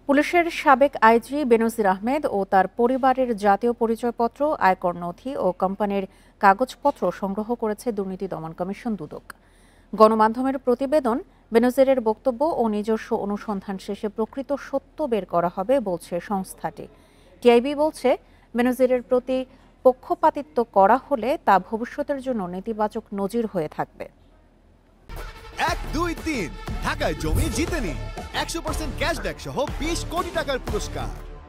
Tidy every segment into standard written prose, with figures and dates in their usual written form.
পুলিশের সাবেক আইজি বেনজির আহমেদ ও তার পরিবারের জাতীয় পরিচয়পত্র, আয়কর নথি ও কোম্পানির কাগজপত্র সংগ্রহ করেছে দুর্নীতি দমন কমিশন দুদক। গণমাধ্যমের প্রতিবেদন, বেনজিরের বক্তব্য ও নিজস্ব অনুসন্ধান শেষে প্রকৃত সত্য বের করা হবে বলছে সংস্থাটি। টিআইবি বলছে, বেনজিরের প্রতি পক্ষপাতিত্ব করা হলে তা ভবিষ্যতের জন্য নেতিবাচক নজির হয়ে থাকবে। 1, 2, 3 ঢাকায় জমি জিতে নিন 100% ক্যাশব্যাক সহ 20 কোটি টাকার পুরস্কার।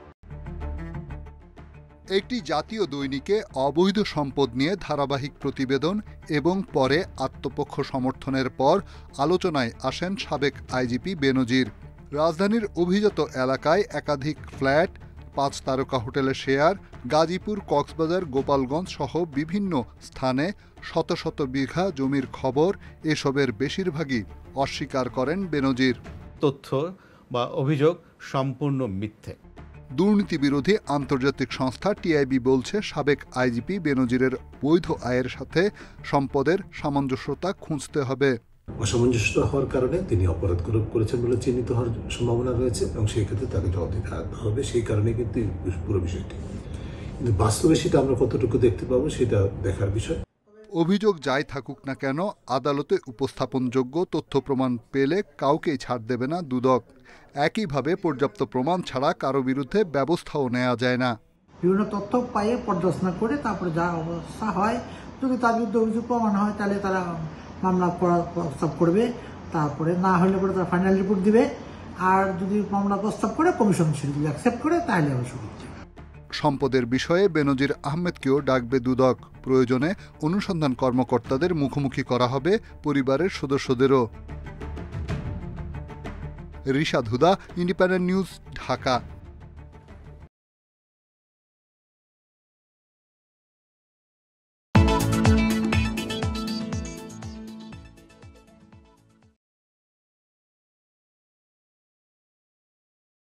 একটি জাতীয় দৈনিকে অবৈধ সম্পদ নিয়ে ধারাবাহিক প্রতিবেদন এবং পরে আত্মপক্ষ সমর্থনের পর আলোচনায় আসেন সাবেক আইজিপি বেনজির। রাজধানীর অভিজাত এলাকায় একাধিক ফ্ল্যাট, 5 তারকা হোটেলে শেয়ার, গাজীপুর, কক্সবাজার, গোপালগঞ্জ সহ বিভিন্ন স্থানে শত শত বিঘা জমির খবর, এসবের বেশিরভাগই অস্বীকার করেন বেনজির। তথ্য বা অভিযোগ সম্পূর্ণ মিথ্যে। দুর্নীতি বিরোধী আন্তর্জাতিক সংস্থা টিআইবি বলছে, সাবেক আইজিপি বেনজিরের বৈধ আয়ের সাথে সম্পদের সামঞ্জস্যতা খুঁজতে হবে। অসামঞ্জস্যতা হওয়ার কারণে তিনি অপরাধ করেছেন বলে চিহ্নিত হওয়ার সম্ভাবনা রয়েছে এবং সেই ক্ষেত্রে তাকে জবাবদিহিতে আনতে হবে। সেই কারণে কিন্তু পুরো বিষয়টি, কিন্তু বাস্তবে সেটা আমরা কতটুকু দেখতে পাবো সেটা দেখার বিষয়। অভিযোগ যাই থাকুক না কেন, আদালতে উপস্থাপনযোগ্য তথ্য প্রমাণ পেলে কাউকেই ছাড় দেবে না দুদক। একইভাবে পর্যাপ্ত প্রমাণ ছাড়া কারো বিরুদ্ধে ব্যবস্থাও নেওয়া যায় না। বিভিন্ন তথ্য পাইয়ে পর্যালোচনা করে তারপরে যা অবস্থা হয়, যদি তার বিরুদ্ধে অভিযোগ প্রমাণ হয় তাহলে তারা মামলা করার প্রস্তাব করবে, তারপরে না হলে পরে তারা ফাইনাল রিপোর্ট দিবে। আর যদি মামলা প্রস্তাব করে কমিশন সেটা যদি অ্যাকসেপ্ট করে তাহলে আবার শুরু হচ্ছে। সম্পদের বিষয়ে বেনজির আহমেদকেও ডাকবে দুদক। প্রয়োজনে অনুসন্ধান কর্মকর্তাদের মুখোমুখি করা হবে পরিবারের সদস্যদেরও। Rishad Huda, independent news, Dhaka.